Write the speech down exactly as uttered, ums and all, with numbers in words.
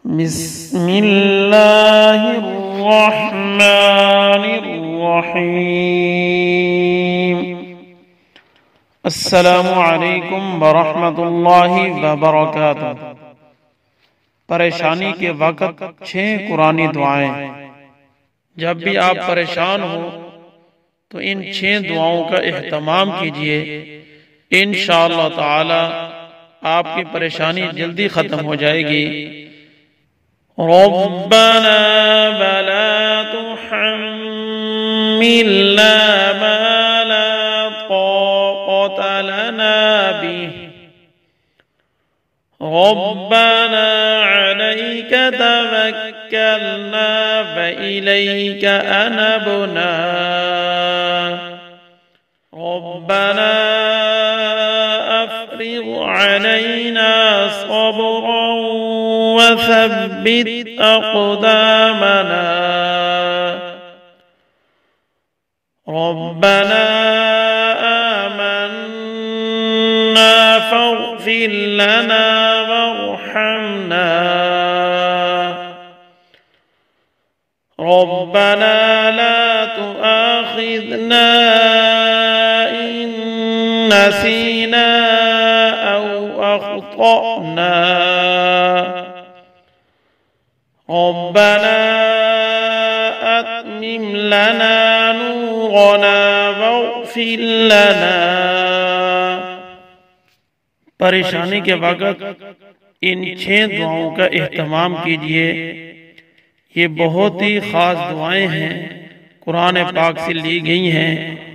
बिस्मिल्लाहिर्रहमानिर्रहीम। अस्सलामु अलैकुम वरहमतुल्लाहि वबरकातुहू। परेशानी के वक्त छह कुरानी दुआएं। जब भी आप परेशान हो तो इन छह दुआओं का एहतमाम कीजिए, इंशाअल्लाह ताला आपकी परेशानी जल्दी खत्म हो जाएगी। रब्बना वला तुहम्मिलना मा ला ताक़त लना बिही रब्बना अलैका तवक्कलना व इलैका अनबना रब्बना अफ़रिग़ अलैना सब्रन व थब्बित अक़दामना रब्बना आमन्ना फ़ग़फ़िर लना वरहमना रब्बना ला तुआख़िज़ना इन नसीना औ अख़्तअना रब्बना अत्मिम लना नूरना वग़फ़िर लना। परेशानी के वक़्त इन छह दुआओं का एहतमाम कीजिए। ये बहुत ही खास दुआएं हैं, कुरान पाक से ली गई हैं।